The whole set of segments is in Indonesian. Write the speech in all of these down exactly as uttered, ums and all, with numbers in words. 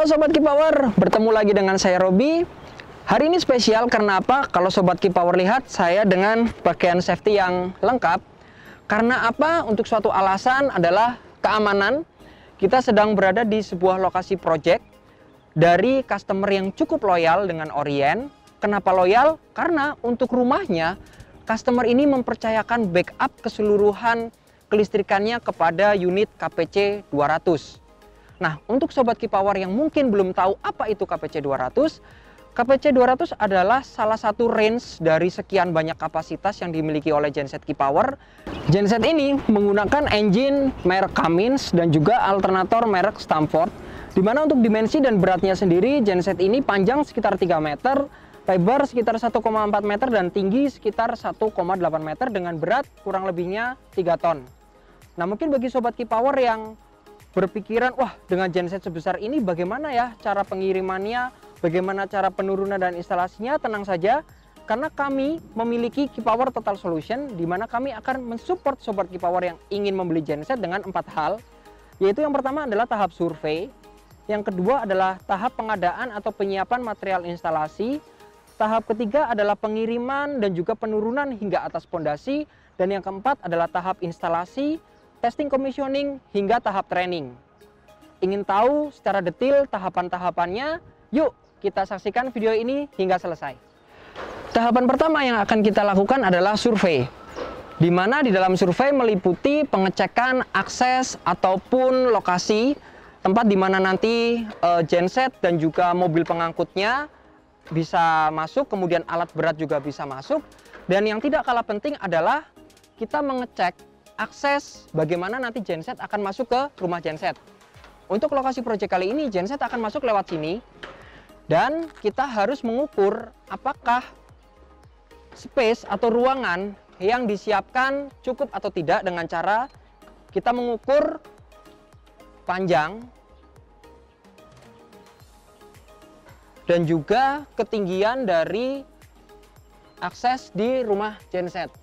Halo Sobat Keypower, bertemu lagi dengan saya Robi. Hari ini spesial karena apa? Kalau Sobat Keypower lihat, saya dengan pakaian safety yang lengkap. Karena apa? Untuk suatu alasan adalah keamanan. Kita sedang berada di sebuah lokasi project dari customer yang cukup loyal dengan Orien. Kenapa loyal? Karena untuk rumahnya, customer ini mempercayakan backup keseluruhan kelistrikannya kepada unit K P C dua ratus. Nah, untuk Sobat Keypower yang mungkin belum tahu apa itu K P C dua ratus, K P C dua ratus adalah salah satu range dari sekian banyak kapasitas yang dimiliki oleh genset Keypower. Genset ini menggunakan engine merek Cummins dan juga alternator merek Stamford. Di mana untuk dimensi dan beratnya sendiri, genset ini panjang sekitar tiga meter, lebar sekitar satu koma empat meter, dan tinggi sekitar satu koma delapan meter dengan berat kurang lebihnya tiga ton. Nah, mungkin bagi Sobat Keypower yang berpikiran, wah dengan genset sebesar ini bagaimana ya cara pengirimannya, bagaimana cara penurunan dan instalasinya, tenang saja. Karena kami memiliki Keypower Total Solution, di mana kami akan mensupport Sobat Keypower yang ingin membeli genset dengan empat hal. Yaitu yang pertama adalah tahap survei, yang kedua adalah tahap pengadaan atau penyiapan material instalasi, tahap ketiga adalah pengiriman dan juga penurunan hingga atas pondasi, dan yang keempat adalah tahap instalasi, testing commissioning, hingga tahap training. Ingin tahu secara detail tahapan-tahapannya? Yuk kita saksikan video ini hingga selesai. Tahapan pertama yang akan kita lakukan adalah survei, di mana di dalam survei meliputi pengecekan akses ataupun lokasi tempat di mana nanti uh, genset dan juga mobil pengangkutnya bisa masuk, kemudian alat berat juga bisa masuk. Dan yang tidak kalah penting adalah kita mengecek akses bagaimana nanti genset akan masuk ke rumah genset. Untuk lokasi proyek kali ini, genset akan masuk lewat sini, dan kita harus mengukur apakah space atau ruangan yang disiapkan cukup atau tidak dengan cara kita mengukur panjang dan juga ketinggian dari akses di rumah genset.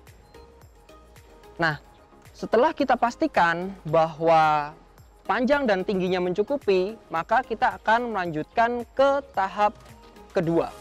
Nah, setelah kita pastikan bahwa panjang dan tingginya mencukupi, maka kita akan melanjutkan ke tahap kedua.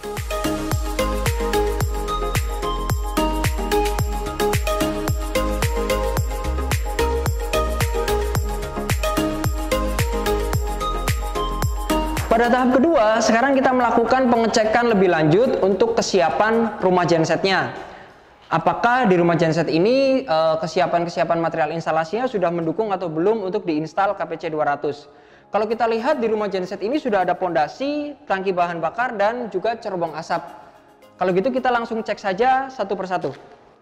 Pada tahap kedua, sekarang kita melakukan pengecekan lebih lanjut untuk kesiapan rumah gensetnya. Apakah di rumah genset ini kesiapan-kesiapan material instalasinya sudah mendukung atau belum untuk diinstal K P C dua ratus. Kalau kita lihat di rumah genset ini sudah ada pondasi, tangki bahan bakar, dan juga cerobong asap. Kalau gitu kita langsung cek saja satu persatu.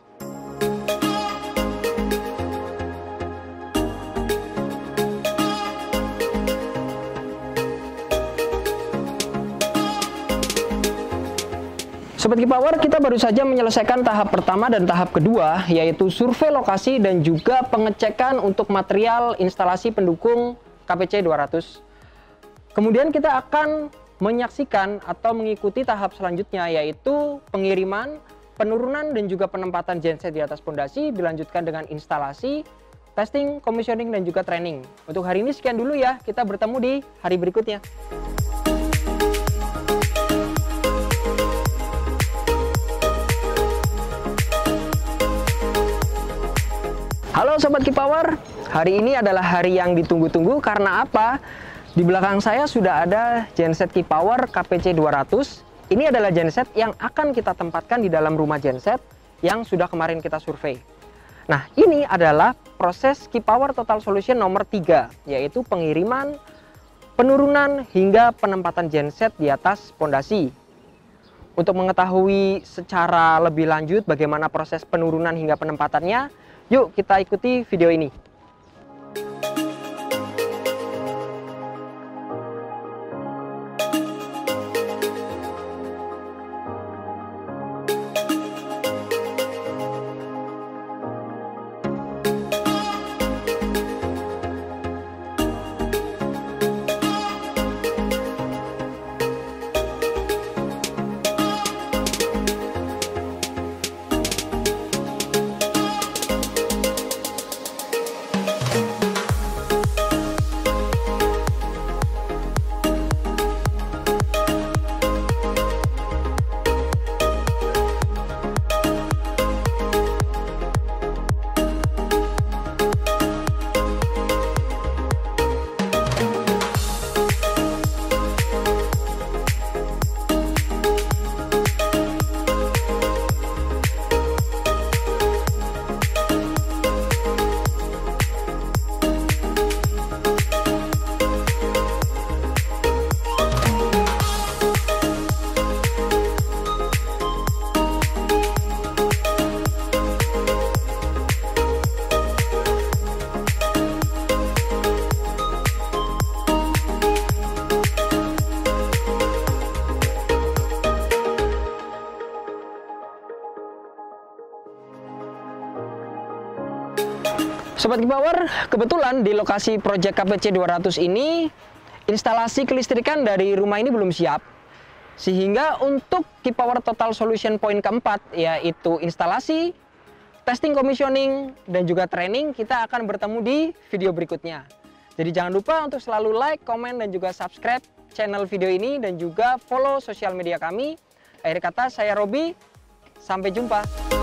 Sobat Keypower, kita baru saja menyelesaikan tahap pertama dan tahap kedua, yaitu survei lokasi dan juga pengecekan untuk material instalasi pendukung K P C dua ratus. Kemudian kita akan menyaksikan atau mengikuti tahap selanjutnya, yaitu pengiriman, penurunan dan juga penempatan genset di atas pondasi, dilanjutkan dengan instalasi, testing, commissioning, dan juga training. Untuk hari ini sekian dulu ya, kita bertemu di hari berikutnya. Halo Sobat Keypower, hari ini adalah hari yang ditunggu-tunggu karena apa? Di belakang saya sudah ada genset Keypower K P C dua ratus. Ini adalah genset yang akan kita tempatkan di dalam rumah genset yang sudah kemarin kita survei. Nah, ini adalah proses Keypower Total Solution nomor tiga, yaitu pengiriman, penurunan, hingga penempatan genset di atas pondasi. Untuk mengetahui secara lebih lanjut bagaimana proses penurunan hingga penempatannya, yuk kita ikuti video ini. Sobat Kipower, kebetulan di lokasi proyek K P C dua ratus ini instalasi kelistrikan dari rumah ini belum siap. Sehingga untuk Kipower Total Solution Point keempat, yaitu instalasi, testing commissioning, dan juga training, kita akan bertemu di video berikutnya. Jadi jangan lupa untuk selalu like, komen, dan juga subscribe channel video ini, dan juga follow sosial media kami. Akhir kata, saya Robi, sampai jumpa.